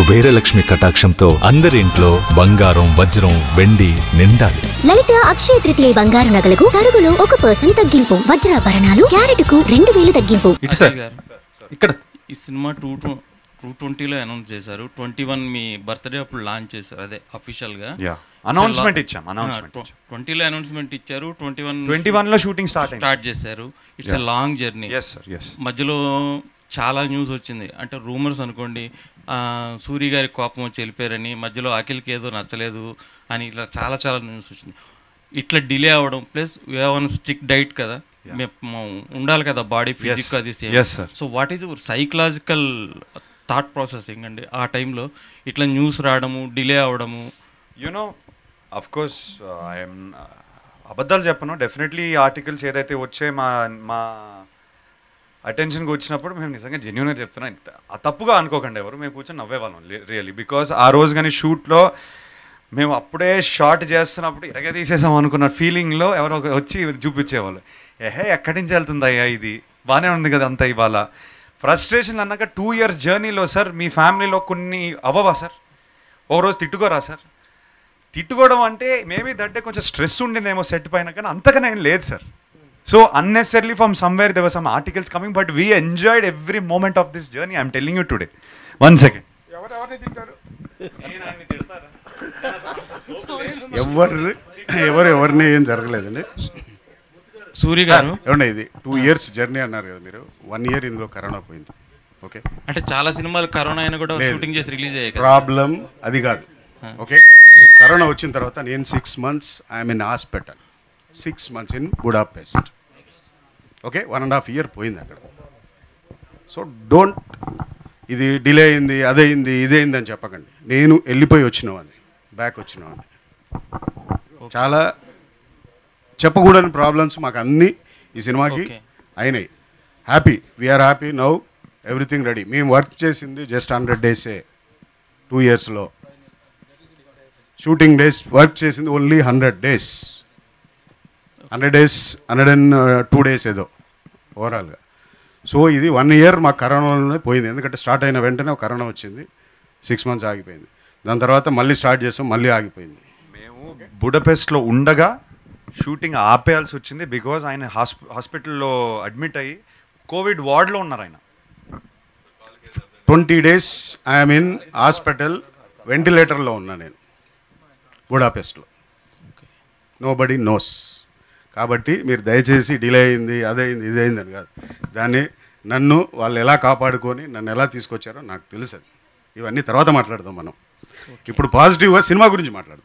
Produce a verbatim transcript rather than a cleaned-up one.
కుబేరలక్ష్మి కటాక్షంతో అందరి ఇంట్లో బంగారం వజ్రం వెండి నిండాలి. లలిత అక్షయ తృతీయ బంగారు నగలకు తరుగులో ఒక పర్సెంట్ తగ్గింపు, వజ్రాభరణాలు క్యారెట్కు రెండు వేలు తగ్గింపు. ఇక్కడ ఈ సినిమా టూ టూ ట్వంటీలో అనౌన్స్ చేశారు. ట్వంటీ వన్ మీ బర్త్డే అప్పుడు లాంచ్ చేశారు. అదే అఫీషియల్ గా అనౌన్స్మెంట్ ఇచ్చాం. అనౌన్స్మెంట్ ట్వంటీలో అనౌన్స్మెంట్ ఇచ్చారు. ట్వంటీ వన్ ట్వంటీ వన్ లో షూటింగ్ స్టార్ట్ స్టార్ట్ చేశారు. It's a long journey. మధ్యలో చాలా న్యూస్ వచ్చింది. అంటే రూమర్స్ అనుకోండి, సూరి గారి కోపం వచ్చి వెళ్ళిపోయారని, మధ్యలో అఖిల్కి ఏదో నచ్చలేదు అని, ఇట్లా చాలా చాలా న్యూస్ వచ్చింది. ఇట్లా డిలే అవ్వడం ప్లస్ వన్ స్ట్రిక్ట్ డైట్ కదా, మేము ఉండాలి కదా బాడీ ఫిజిక్ అది same. So what is psychological thought processing అండి ఆ టైంలో ఇట్లా న్యూస్ రావడము, డిలే అవ్వడము? యూనో అఫ్ కోర్స్ ఐఎమ్ అబద్ధాలు చెప్పను. డెఫినెట్లీ ఆర్టికల్స్ ఏదైతే వచ్చే మా మా అటెన్షన్కి వచ్చినప్పుడు మేము నిజంగా జెన్యూన్గా చెప్తున్నాం. తప్పుగా అనుకోకండి ఎవరు, మేము కూర్చొని నవ్వేవాళ్ళం రియల్లీ. బికాస్ ఆ రోజు కానీ షూట్లో మేము అప్పుడే షార్ట్ చేస్తున్నప్పుడు ఇరగ తీసేసాం అనుకున్న ఫీలింగ్లో ఎవరో వచ్చి చూపించేవాళ్ళు, ఏహే ఎక్కడి నుంచి వెళ్తుంది అయ్యా ఇది, బాగానే ఉంది కదా అంతా. ఇవాళ ఫ్రస్ట్రేషన్ అన్నాక టూ ఇయర్స్ జర్నీలో సార్ మీ ఫ్యామిలీలో కొన్ని అవ్వవా సార్? ఒక రోజు తిట్టుకోరా సార్? తిట్టుకోవడం అంటే మేబీ దట్టే కొంచెం స్ట్రెస్ ఉండిందేమో సెట్ పైన, కానీ అంతకనే ఏం లేదు sir. So unnecessarily from somewhere there were some articles coming, but we enjoyed every moment of this journey. I'm telling you today. One second. ఎవరు ఎవరు ఎవరిని ఏం జరగలేదండి. సూర్య గారు ఏమన్నా ఇది టూ ఇయర్స్ జర్నీ అన్నారు కదా మీరు, వన్ ఇయర్ ఇందులో కరోనా పోయింది. ఓకే, అంటే చాలా సినిమాలు కరోనా అయినా కూడా షూటింగ్ చేసి రిలీజ్ అయ్యాయి. ప్రాబ్లం అది కాదు. ఓకే, కరోనా వచ్చిన తర్వాత నేను six months I'm in hospital, six months in Budapest. Okay, one and half year పోయింది అక్కడ. సో డోంట్ ఇది డిలే అయింది, అదయింది, ఇదైంది అని చెప్పకండి. నేను వెళ్ళిపోయి వచ్చినవాడిని, బ్యాక్ వచ్చినవాడిని. చాలా చెప్పకూడని ప్రాబ్లమ్స్ మాకు అన్నీ ఈ సినిమాకి అయినాయి. Happy, we're happy now, everything ready. మేము వర్క్ చేసింది జస్ట్ హండ్రెడ్ డేసే టూ ఇయర్స్లో. షూటింగ్ డేస్ వర్క్ చేసింది only hundred days hundred days hundred and two days ఏదో ఓవరాల్గా. సో ఇది వన్ ఇయర్ మాకు కరోనాలోనే పోయింది. ఎందుకంటే స్టార్ట్ అయిన వెంటనే కరోనా వచ్చింది, సిక్స్ మంత్స్ ఆగిపోయింది. దాని తర్వాత మళ్ళీ స్టార్ట్ చేసాం, మళ్ళీ ఆగిపోయింది. మేము బుడపెస్ట్లో ఉండగా షూటింగ్ ఆపేయాల్సి వచ్చింది. బికాజ్ ఆయన హాస్పి హాస్పిటల్లో అడ్మిట్ అయ్యి కోవిడ్ వార్డ్లో ఉన్నారు ఆయన. Twenty days I'm in hospital, వెంటిలేటర్లో ఉన్నా నేను బుడాపెస్ట్లో. No body nose. కాబట్టి మీరు దయచేసి డిలే అయింది, అదైంది, ఇదైంది అని కాదు. దాన్ని నన్ను వాళ్ళు ఎలా కాపాడుకొని నన్ను ఎలా తీసుకొచ్చారో నాకు తెలుసు. అది ఇవన్నీ తర్వాత మాట్లాడదాం మనం. ఇప్పుడు పాజిటివ్గా సినిమా గురించి మాట్లాడదాం.